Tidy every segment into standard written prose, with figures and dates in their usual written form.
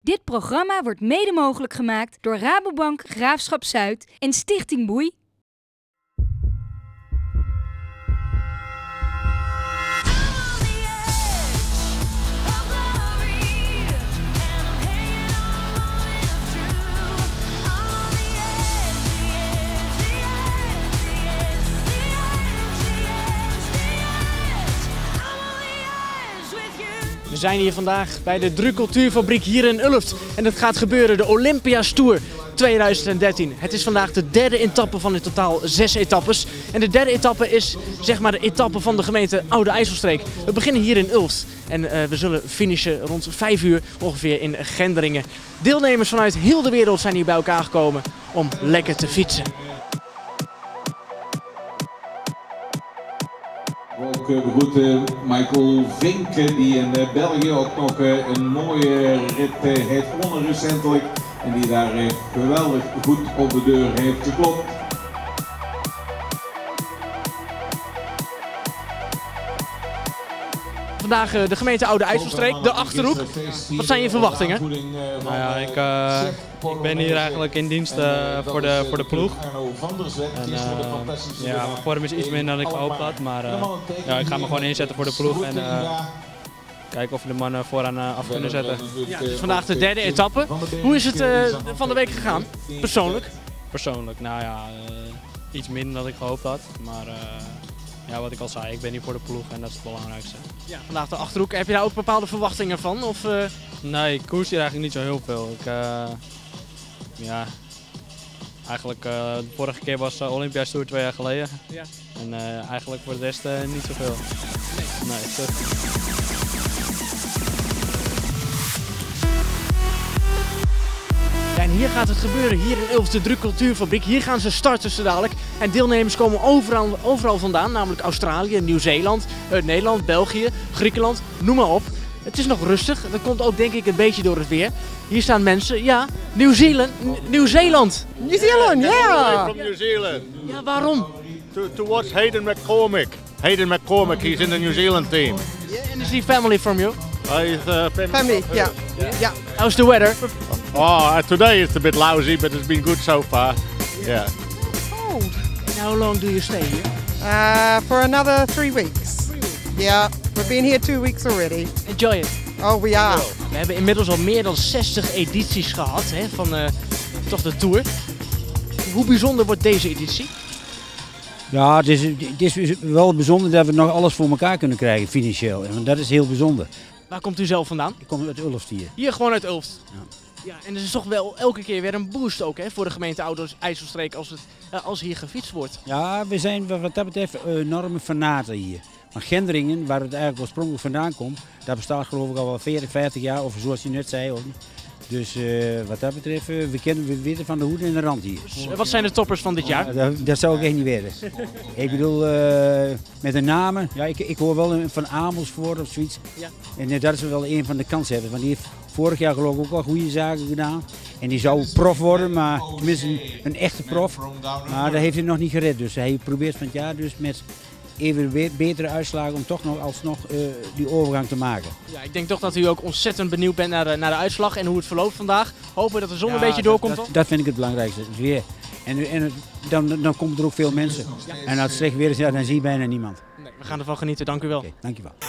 Dit programma wordt mede mogelijk gemaakt door Rabobank Graafschap Zuid en Stichting Boei. We zijn hier vandaag bij de Dru Cultuurfabriek hier in Ulft en het gaat gebeuren, de Olympia's Tour 2013. Het is vandaag de derde etappe van in totaal 6 etappes. En de derde etappe is zeg maar de etappe van de gemeente Oude IJsselstreek. We beginnen hier in Ulft en we zullen finishen rond 5 uur ongeveer in Gendringen. Deelnemers vanuit heel de wereld zijn hier bij elkaar gekomen om lekker te fietsen. Ook begroeten Michael Vinken die in België ook nog een mooie rit heeft gewonnen recentelijk. En die daar geweldig goed op de deur heeft geklopt. Vandaag de gemeente Oude IJsselstreek, de Achterhoek. Wat zijn je verwachtingen? Nou ja, ik ben hier eigenlijk in dienst voor de ploeg. En, ja, mijn vorm is iets minder dan ik gehoopt had, maar ja, ik ga me gewoon inzetten voor de ploeg en kijken of we de mannen vooraan af kunnen zetten. Ja, het is vandaag de derde etappe. Hoe is het van de week gegaan, persoonlijk? Persoonlijk, nou ja, iets minder dan ik gehoopt had, maar ja, wat ik al zei, ik ben hier voor de ploeg en dat is het belangrijkste. Ja, vandaag de Achterhoek. Heb je daar ook bepaalde verwachtingen van? Of, Nee, ik koers hier eigenlijk niet zo heel veel. Ja, eigenlijk de vorige keer was Olympia's Tour 2 jaar geleden. Ja. En eigenlijk voor de rest niet zoveel. Nee, Ja, en hier gaat het gebeuren, hier in Ulft, de Dru Cultuurfabriek. Hier gaan ze starten zo dadelijk. En deelnemers komen overal vandaan, namelijk Australië, Nieuw-Zeeland, Nederland, België, Griekenland, noem maar op. Het is nog rustig, dat komt ook denk ik een beetje door het weer. Hier staan mensen, ja, Nieuw-Zeeland. Nieuw-Zeeland, yeah! From New Zealand Ja, waarom? to watch Hayden McCormick. Hayden McCormick, he's in the New Zealand team. And is he family from you? He's Family, yeah. Yeah. How's the weather? Today it's a bit lousy, but it's been good so far. Yeah. Cold. And how long do you stay here? For another 3 weeks. Yeah, we've been here 2 weeks already. Enjoy it. Oh, we are. We hebben inmiddels al meer dan 60 edities gehad hè, van toch de Tour. Hoe bijzonder wordt deze editie? Ja, het is wel bijzonder dat we nog alles voor elkaar kunnen krijgen financieel. En dat is heel bijzonder. Waar komt u zelf vandaan? Ik kom uit Ulft hier. Hier gewoon uit Ulft. Ja. Ja, en er is toch wel elke keer weer een boost ook hè, voor de gemeente Oude IJsselstreek als hier gefietst wordt. Ja, we zijn wat dat betreft enorme fanaten hier. Maar Gendringen, waar het eigenlijk oorspronkelijk vandaan komt, dat bestaat geloof ik al wel 40, 50 jaar, of zoals je net zei. Ook. Dus wat dat betreft, we weten van de hoed en de rand hier. Dus, wat zijn de toppers van dit jaar? Dat zou ik echt niet weten. Ik bedoel, met de namen, ja, ik hoor wel van Amersfoort of zoiets. Ja. En dat is wel een van de kanshebbers, want die heeft vorig jaar geloof ik ook al goede zaken gedaan. En die zou prof worden, maar tenminste een echte prof. Maar dat heeft hij nog niet gered, dus hij probeert van het jaar dus met even betere uitslagen om toch nog alsnog die overgang te maken. Ja, ik denk toch dat u ook ontzettend benieuwd bent naar de uitslag en hoe het verloopt vandaag. Hopen dat de zon een beetje doorkomt. Dat vind ik het belangrijkste, het weer. En dan komen er ook veel mensen. Ja. En als het slecht weer is, ja, dan zie je bijna niemand. Nee, we gaan ervan genieten, dank u wel. Okay, dank je wel.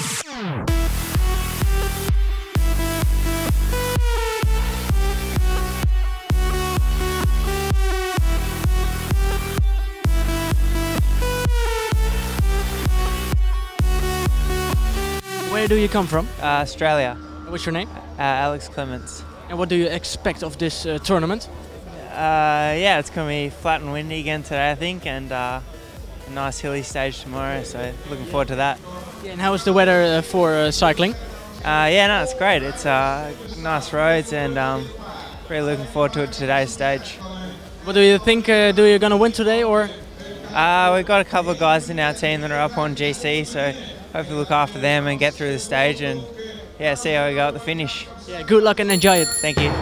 Where do you come from? Australia. What's your name? Alex Clements. And what do you expect of this tournament? Yeah, it's going to be flat and windy again today, I think, and a nice hilly stage tomorrow, so looking forward to that. Yeah, and how is the weather for cycling? Yeah, no, it's great. It's nice roads, and really looking forward to it today's stage. What do you think? Do you going to win today, or? We've got a couple of guys in our team that are up on GC, so hopefully look after them and get through the stage and yeah, see how we go at the finish. Yeah, good luck and enjoy it. Thank you.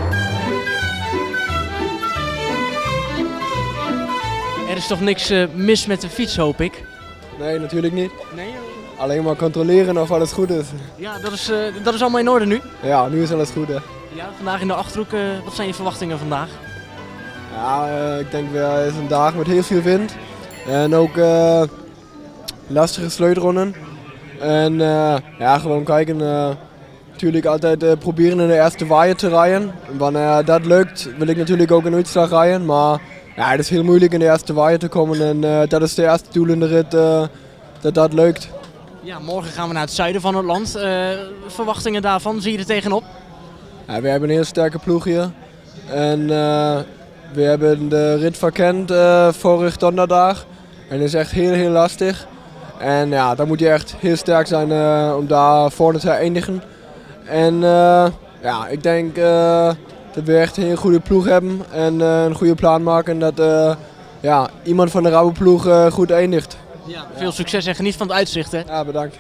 Er is toch niks mis met de fiets, hoop ik? Nee, natuurlijk niet. Nee? Alleen maar controleren of alles goed is. Ja, dat is allemaal in orde nu? Ja, nu is alles goed. Hè. Ja, vandaag in de Achterhoek. Wat zijn je verwachtingen vandaag? Ja, ik denk weer is een dag met heel veel wind. En ook lastige sleutelronden. En ja, gewoon kijken. Natuurlijk altijd proberen in de eerste waaier te rijden. Wanneer dat lukt, wil ik natuurlijk ook een uitslag rijden. Maar ja, het is heel moeilijk in de eerste waaier te komen. En dat is de eerste doel in de rit, dat lukt. Ja, morgen gaan we naar het zuiden van het land. Verwachtingen daarvan, zie je er tegenop? Ja, we hebben een heel sterke ploeg hier. En we hebben de rit verkend vorig donderdag. En dat is echt heel lastig. En ja, dan moet je echt heel sterk zijn om daar vorne te eindigen. En ja, ik denk dat we echt een heel goede ploeg hebben en een goede plan maken. En dat ja, iemand van de Rabo-ploeg goed eindigt. Ja, veel succes en geniet van het uitzicht, hè? Ja, bedankt.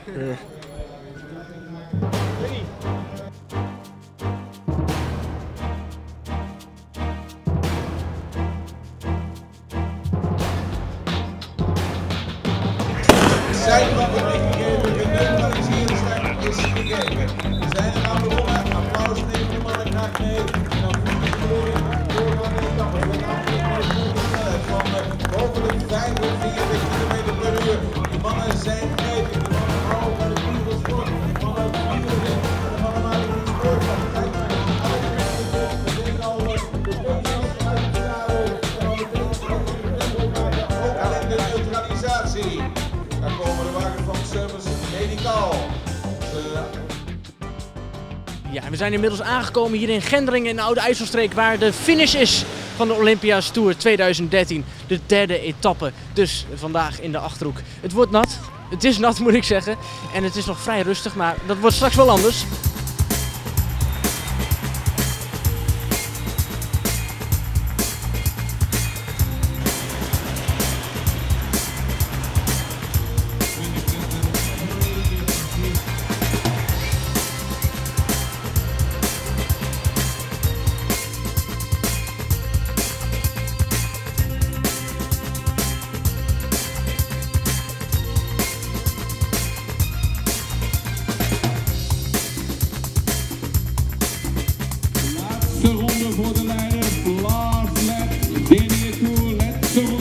Zijn van de gegeven, de neutraliserende strijd is gegeven. We zijn er aan begonnen. Applaus neemt de mannen graag mee. En dan moet de verloren doorgaan in de etappe. Met een snelheid van mogelijk 45 km per uur. De mannen zijn gretig. De mannen houden van de Beatles voor. De mannen wielrennen. De mannen maken een spoorslag. Kijk maar. We zijn al de Beatles uit de jaren. En al de Beatles ook al in de neutralisatie. Daar komen de wagen van Service Medical. Ja, we zijn inmiddels aangekomen hier in Gendringen in de Oude IJsselstreek, waar de finish is van de Olympia's Tour 2013. De derde etappe, dus vandaag in de Achterhoek. Het wordt nat, het is nat moet ik zeggen, en het is nog vrij rustig, maar dat wordt straks wel anders. De ronde voor de leider, last lap, Denier Tour, let's go.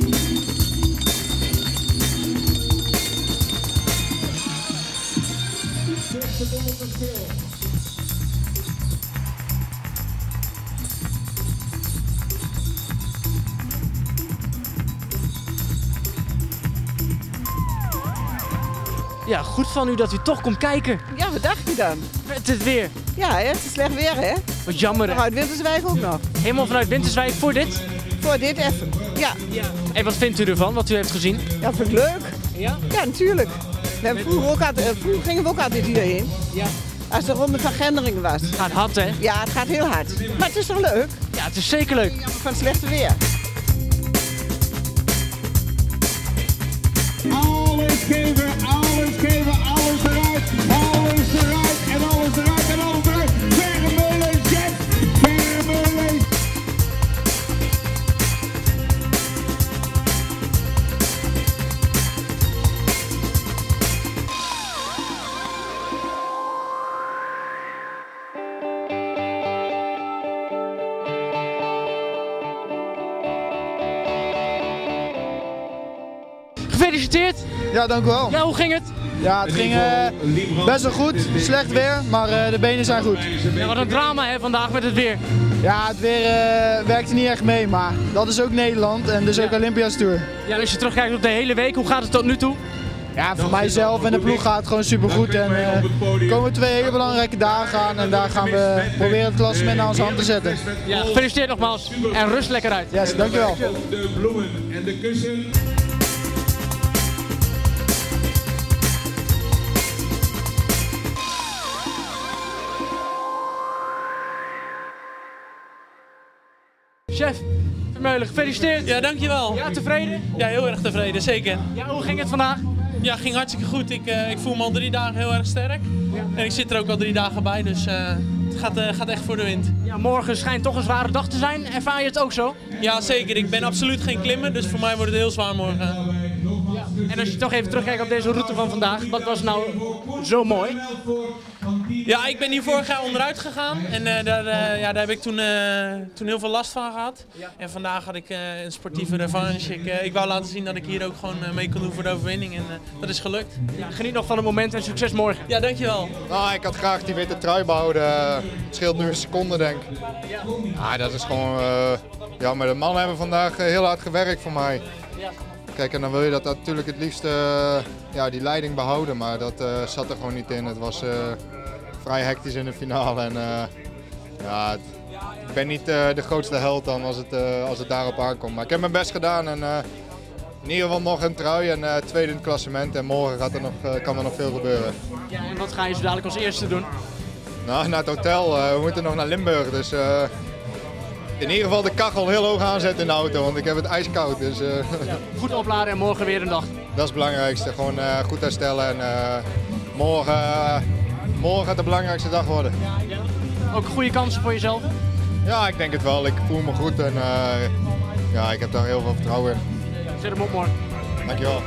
Ja, goed van u dat u toch komt kijken. Ja, wat dacht je dan? Met het weer. Ja, hè, het is slecht weer, hè? Wat jammer, hè? Vanuit Winterswijk ook nog. Helemaal vanuit Winterswijk voor dit. Voor dit even. Ja. En wat vindt u ervan, wat u heeft gezien? Ja, vind ik leuk. Ja? Ja, natuurlijk. We hebben vroeger gingen we ook altijd hierheen. Ja. Als de ronde van Gendringen was. Het gaat hard, hè? Ja, het gaat heel hard. Maar het is toch leuk? Ja, het is zeker leuk. Jammer van het slechte weer. Alles geven, alles geven, alles eruit, alles eruit en alles eruit en alles eruit. Vermeulen, yes, Vermeulen. Gefeliciteerd. Ja, dank u wel. Ja, hoe ging het? Ja, het ging best wel goed. Slecht weer, maar de benen zijn goed. Ja, wat een drama hè, vandaag met het weer. Ja, het weer werkte niet echt mee, maar dat is ook Nederland en dus ook Olympia's Tour. Ja, als je terugkijkt op de hele week, hoe gaat het tot nu toe? Ja, voor mijzelf en de ploeg gaat het gewoon supergoed. En komen 2 hele belangrijke dagen aan en daar gaan we proberen het klassement naar onze hand te zetten. Ja, gefeliciteerd nogmaals en rust lekker uit. Yes, dankjewel. De bloemen en de kussen. Chef Vermeulen, gefeliciteerd. Ja, dankjewel. Ja, tevreden? Ja, heel erg tevreden, zeker. Ja, hoe ging het vandaag? Ja, ging hartstikke goed. Ik voel me al 3 dagen heel erg sterk. Ja. En ik zit er ook al 3 dagen bij, dus het gaat echt voor de wind. Ja, morgen schijnt toch een zware dag te zijn. Ervaar je het ook zo? Ja, zeker. Ik ben absoluut geen klimmer, dus voor mij wordt het heel zwaar morgen. Ja. En als je toch even terugkijkt op deze route van vandaag, wat was nou zo mooi? Ja, ik ben hier vorig jaar onderuit gegaan en daar heb ik toen heel veel last van gehad. En vandaag had ik een sportieve revanche. Ik wou laten zien dat ik hier ook gewoon mee kon doen voor de overwinning en dat is gelukt. Ja, geniet nog van het moment en succes morgen. Ja, dankjewel. Nou, ik had graag die witte trui behouden. Het scheelt nu een seconde, denk ik. Ja, dat is gewoon... ja, maar de mannen hebben vandaag heel hard gewerkt voor mij. Kijk, en dan wil je dat natuurlijk het liefst ja, die leiding behouden, maar dat zat er gewoon niet in. Het was vrij hectisch in de finale en ja, ik ben niet de grootste held dan als het daarop aankomt. Maar ik heb mijn best gedaan en in ieder geval nog een trui en tweede in het klassement en morgen kan er nog veel gebeuren. Ja, en wat ga je zo dadelijk als eerste doen? Nou, naar het hotel. We moeten nog naar Limburg, dus in ieder geval de kachel heel hoog aanzetten in de auto, want ik heb het ijskoud. Dus, ja, goed opladen en morgen weer een dag. Dat is het belangrijkste, gewoon goed herstellen en morgen gaat de belangrijkste dag worden. Ja. Ook goede kansen voor jezelf? Ja, ik denk het wel. Ik voel me goed en ja, ik heb daar heel veel vertrouwen in. Zet hem op morgen. Dankjewel.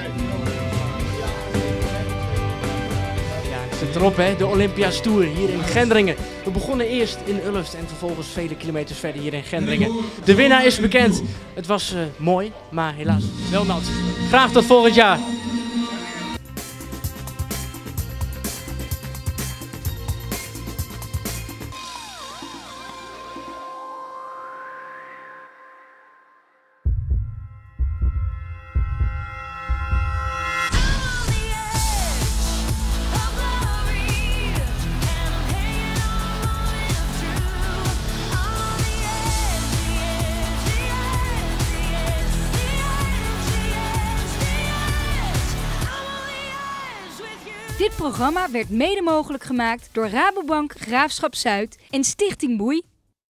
Zit erop, hè? De Olympia's Tour hier in Gendringen. We begonnen eerst in Ulft en vervolgens vele kilometers verder hier in Gendringen. De winnaar is bekend. Het was mooi, maar helaas wel nat. Graag tot volgend jaar. Dit programma werd mede mogelijk gemaakt door Rabobank Graafschap Zuid en Stichting Boei.